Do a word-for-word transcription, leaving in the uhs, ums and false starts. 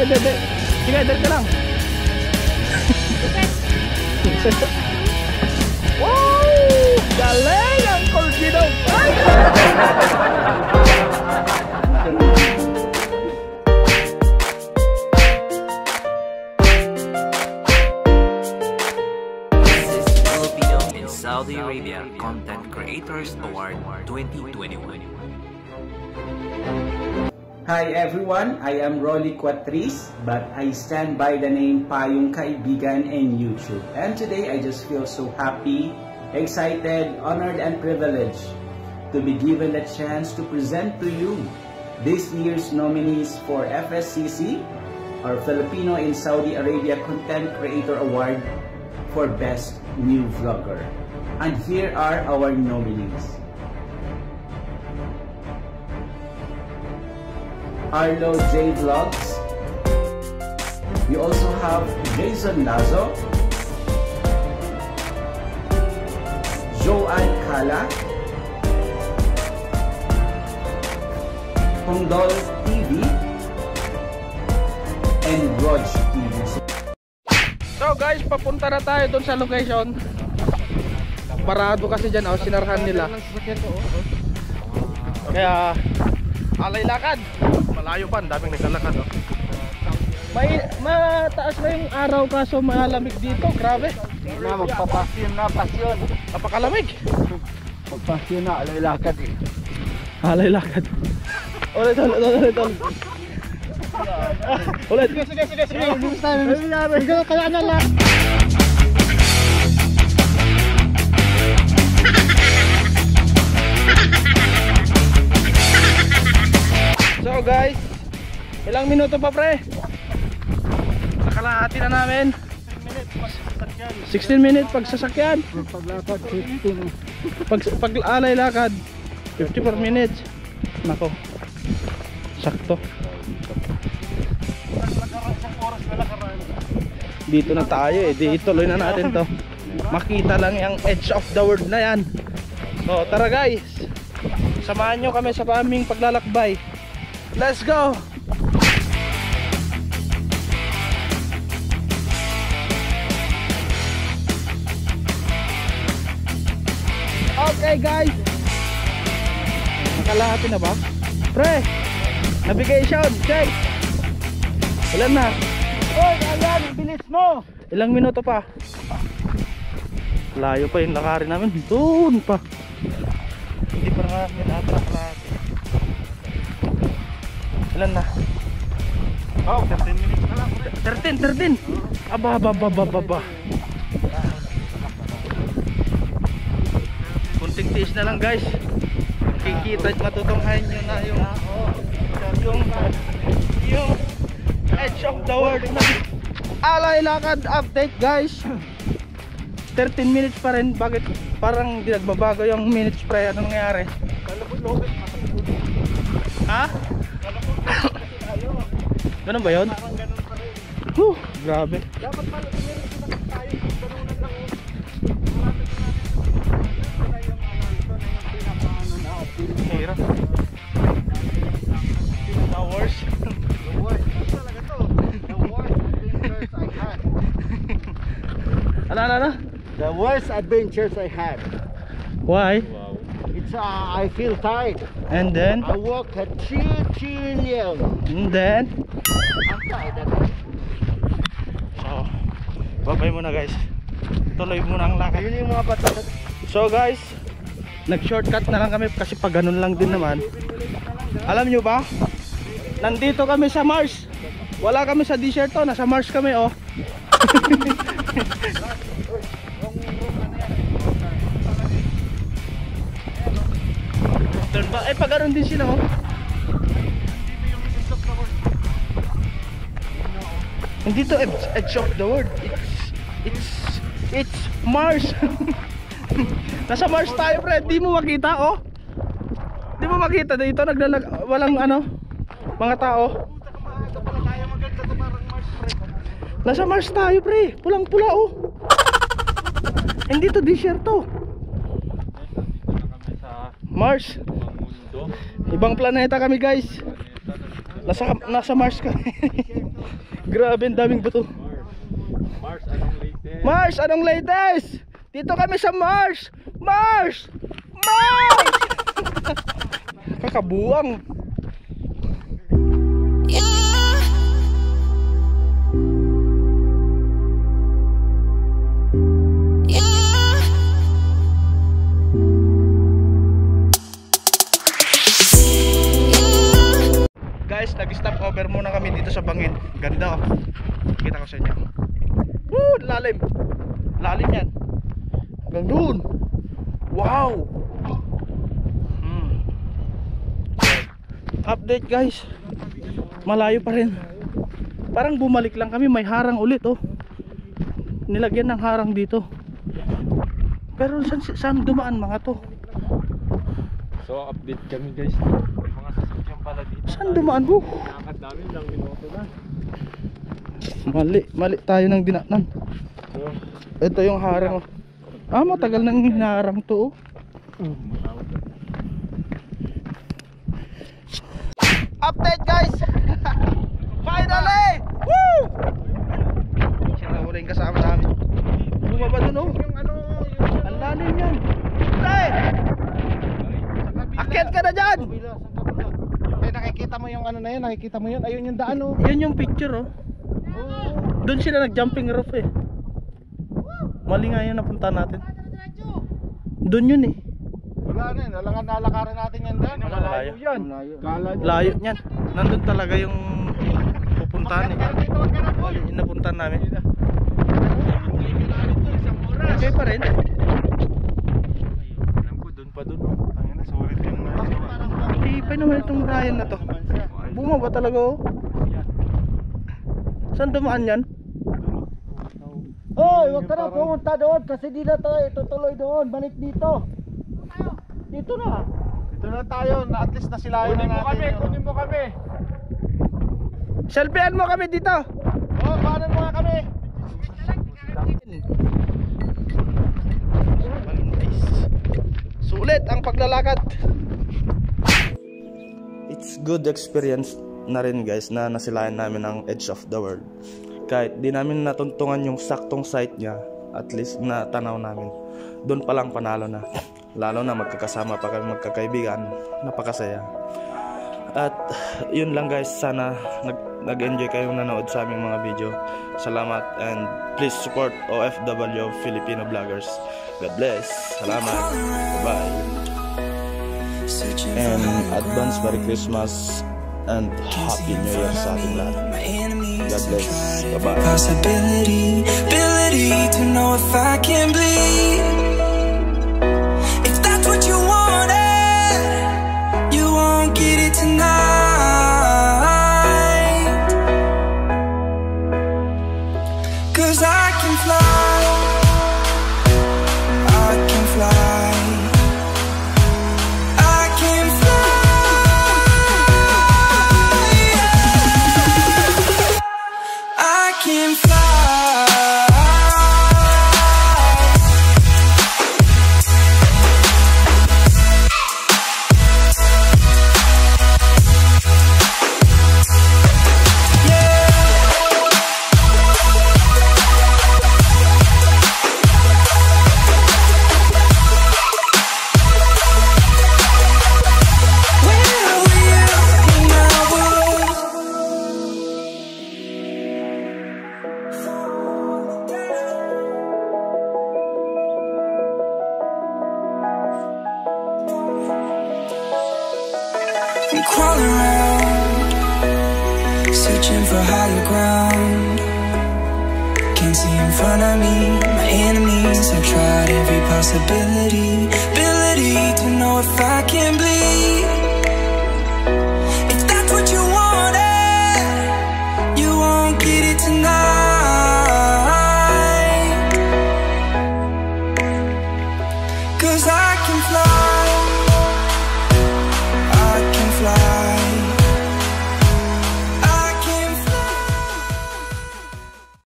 hindi, hindi. Sige, dali ka lang. Wow! Galing ang Colgino! Saudi Arabia Content Creators Award twenty twenty-one. Hi everyone, I am Rolly Quatris, but I stand by the name Payong Kaibigan in YouTube. And today I just feel so happy, excited, honored and privileged to be given the chance to present to you this year's nominees for F S C C, or Filipino in Saudi Arabia Content Creator Award for Best New Vlogger. And here are our nominees. Arlo J Vlogs. We also have Jason Lazo, Joanne Kala, Hongdol T V, and Rog T V. So guys, papunta na tayo doon sa location. Parado kasi dyan, oh, sinarhan nila. Kaya alay lakad. Malayo pa, ang daming naglalakad, oh. May mataas na yung araw kaso malamig dito, grabe. Na magpapasyon na pasyon. Napakalamig. Magpasyon na, alay lakad eh. Alay lakad. Ulit, ulit, ulit, ulit. Ulit. Sige, sige, sige, sige. Sige, kaya na lang. So guys, ilang minuto pa pre? Nakalahati na namin. sixteen minutes pag sasakyan. Paglakad fifteen. Pag, pag alay lakad fifty-four minutes. Nako, sakto. Dito na tayo eh, di ituloy na natin to. Makita lang yung edge of the world na yan. So tara guys, samahan nyo kami sa aming paglalakbay. Let's go! Okay guys, nakalahati na ba? Pre, navigation, check. Ilan na? Oy, ayan, bilis mo! Ilang minuto pa? Layo pa yung lakarin namin. Doon pa. Hindi pa nga minatrak natin. Ilan na? Oh, thirteen minutes na lang. thirteen, thirteen. Aba, aba, aba, aba, aba. Kunting tiis na lang guys. Kikita at matutunghayan nyo na yung yung yung edge of the world na alay lakad update guys. Thirteen minutes pa rin. Bakit parang di nagbabago yung minutes pre? Ano nangyari? Ha? Ganun ba yun? Huh, grabe. Dapat pala tumingin tayo kung ganunan lang. Hirap. The worst. The worst. Ito talaga to. The worst adventures I had. Ano, ano, ano? The worst adventures I had. Why? It's uh, I feel tired. And then? I walk at three trillion. And then? I'm tired. So, babay muna guys. Tuloy muna ang lakad. Yun yung mga bata. So guys, nag-shortcut na lang kami kasi pag ganun lang din naman. Alam nyo ba? Nandito kami sa Mars. Wala kami sa desert to, nasa Mars kami oh. Turn ba? Eh pag ganun din sila oh. Nandito edge of the world. It's it's it's Mars. Nasa Mars tayo pre, di mo makita oh. Di mo makita dito naglalag walang ano mga tao. Nasa Mars tayo pre, pulang-pula oh. Hindi to desierto. Mars. Ibang planeta kami guys. Nasa nasa Mars kami. Grabe, ang daming bato. Mars, anong latest? Mars, anong latest? Dito kami sa Mars. Mars! Mars! Kakabuang. Guys, nag-stop over muna kami dito sa bangin. Ganda oh. Kita ko sa inyo. Woo, lalim. Lalim yan. Hanggang doon. Wow. Hmm. Update guys. Malayo pa rin. Parang bumalik lang kami, may harang ulit oh. Nilagyan ng harang dito. Pero saan, saan dumaan mga to? So update kami guys. Mga sasakyan pala dito. Saan dumaan ho? Nakakad namin lang minuto na. Mali, mali tayo ng dinaanan. So, ito yung harang. Ah, matagal nang hinarang to. Update guys! Finally! Woo! Sira wala yung kasama namin. Bumaba dun oh. yung ano, yung Ang lalim yan. Tay! Akyat ka na dyan! Eh, nakikita mo yung ano na yun, nakikita mo yun. Ayun yung daan oh. Yun yung picture oh. Doon sila nag-jumping rope eh. Mali nga yun napunta natin. Doon yun eh. Wala na yun, alangan nalakarin natin yan daan. Malayo yan. Kala nyo. Layo niyan. Nandun talaga yung pupuntahan eh. Mali yung napuntahan namin. Okay pa rin. Alam ko, doon pa doon. Tangina, sulit yung Ipay naman itong Ryan na to. Bumaba talaga oh. Saan dumaan yan? Hoy, wag ka na pumunta doon kasi di na tayo tutuloy doon. Balik dito. Dito na. Dito na tayo, na at least nasilayan na natin. Kunin mo kami, kunin mo kami. Selfiean mo kami dito. Oh, paanan mo nga kami. Sulit ang paglalakad. It's good experience na rin guys na nasilayan namin ang edge of the world. Kahit di namin natuntungan yung saktong site niya, at least na tanaw namin. Doon pa lang panalo na. Lalo na magkakasama pa kami magkakaibigan. Napakasaya. At yun lang guys, sana nag nag-enjoy kayong nanood sa aming mga video. Salamat and please support O F W Filipino vloggers. God bless. Salamat. Bye-bye. And advance Merry Christmas and Happy New Year sa ating lahat. God bless. Bye-bye. Possibility, ability to know if I can bleed. If that's what you wanted, you won't get it tonight. 'Cause I can fly, I can fly, I can fly, I can fly. I'm crawling around, searching for higher ground. Can't see in front of me, my enemies. I've tried every possibility, ability to know if I can bleed.